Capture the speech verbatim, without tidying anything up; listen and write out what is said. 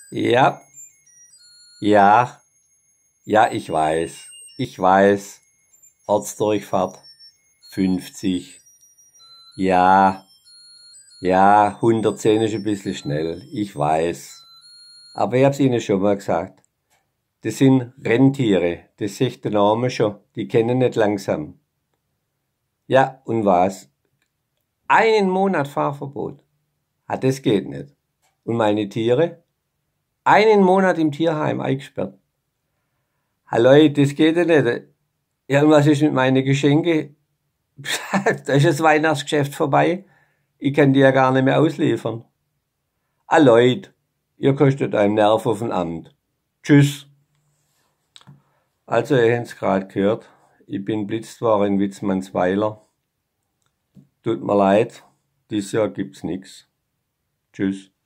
Ja, ja, ja, ich weiß, ich weiß. Ortsdurchfahrt fünfzig. Ja, ja, hundertzehn ist ein bisschen schnell, ich weiß. Aber ich hab's Ihnen schon mal gesagt. Das sind Rentiere, das sagt der Name schon, die kennen nicht langsam. Ja, und was? Einen Monat Fahrverbot. Ah, das geht nicht. Und meine Tiere? Einen Monat im Tierheim eingesperrt. Hallo, das geht ja nicht. Ja, und was ist mit meinen Geschenken? Da ist das Weihnachtsgeschäft vorbei. Ich kann die ja gar nicht mehr ausliefern. Ah Leute, ihr kostet einem Nerv auf dem Amt. Tschüss. Also, ihr habt's gerade gehört. Ich bin blitzt worden in Witzmannsweiler. Tut mir leid, dieses Jahr gibt's nix. Tschüss.